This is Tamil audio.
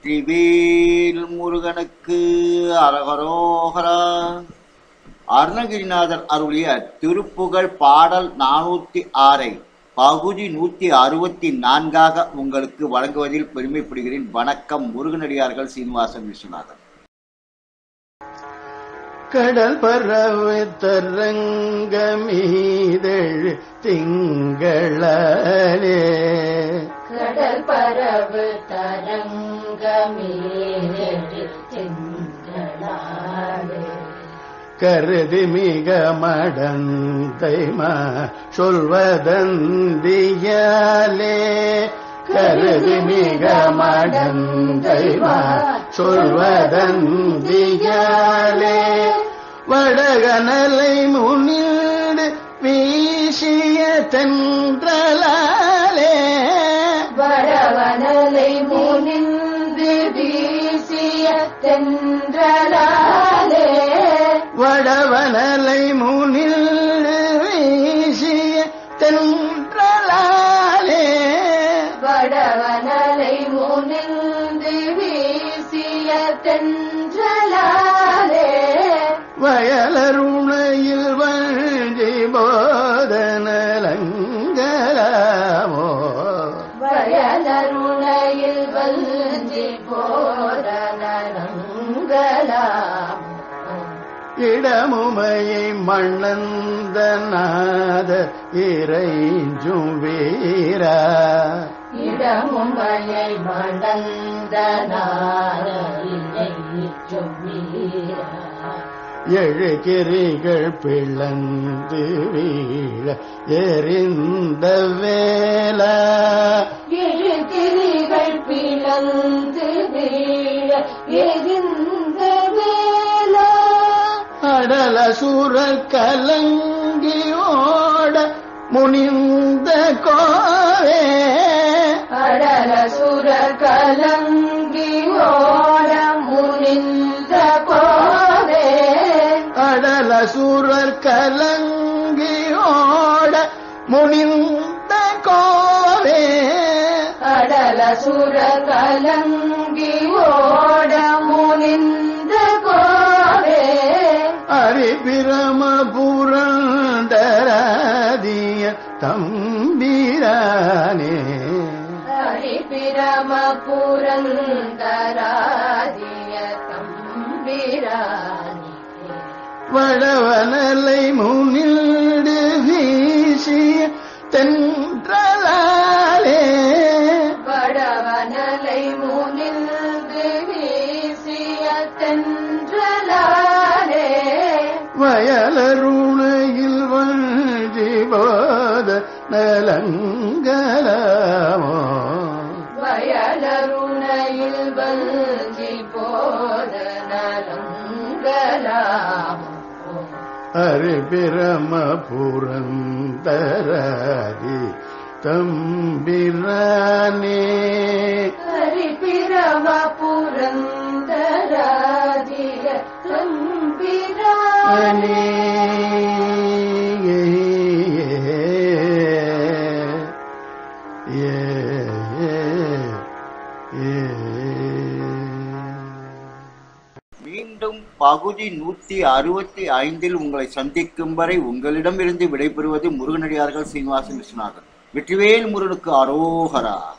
வெற்றிவேல் முருகனுக்கு அரகரோகரா. அருணகிரிநாதர் அருளிய திருப்புகழ் பாடல் 406 பகுதி 164 உங்களுக்கு வழங்குவதில் பெருமைப்படுகிறேன். வணக்கம். முருகனடியார்கள் சீனிவாசன் விஸ்வநாதன். கடல் பரவு தரங்கமீதழ் திங்களே, கடல் பரவு தரங்கமீதழ் திங்களே, கருதி மிக மடந்தைமா சொல்வதந்தியாலே, கருதி மிக மடந்தைமா சொல்வதந்தியாலே, வடகனலை முனிடு வீசிய தென்றலாலே, வடவனலை முனிந்து வீசிய தென்றலாலே, வடவனலை முனிடு வீசிய தென்றலாலே, வடவனலை முனிந்து வீசிய தென்றலாலே, வயலருணையில் வஞ்சி போதனலங்கலாமோ, வயலருணையில் வஞ்சி போதனலங்கலாமோ, இடமுமையை மண்ணந்தநாத இறைஞ்சும் வீரா, இடமுமையை மணந்தனார இறைஞ்சும் வீரா, எழுகிரிகள் பிளந்து வீழ எரிந்த வேளா, எழுகிரிகள் பிளந்து வீழ எரிந்த வேளா, அடல சூரர் கலங்கி ஓட முனிந்த கோவே, அடல சுர கலங்கி ஓட முனிந்த கோவே, அடல சூரர் கலங்கி ஓட முனிந்த கோவே, அடல சுர கலங்கி ஓட முனிந்த கோவே, அரிபிரம புரந்தராதிய தம்பிரானே, ஹரிபிரம புரந்தராதிய தம்பிரானே, வடவனலை முனிடு வீசிய தென்றலாலே, வடவனலை முனிந்து வீசிய தென்றலாலே, வயலருணையில் வஞ்சி போத நலங்கலாமோ, வயலருணையில் வஞ்சி போதனலங்கலாமோ, அரிபிரம புரந்தராதி தம்பிரானே, ஹரிபிரம புரந்தராதிய தம்பிரானே, மீண்டும் பகுதி 165 உங்களை சந்திக்கும் வரை உங்களிடமிருந்து விடைபெறுவது முருகனடியார்கள் சீனிவாசன் விஸ்வநாதன். வெற்றிவேல் முருகனுக்கு அரோகரா.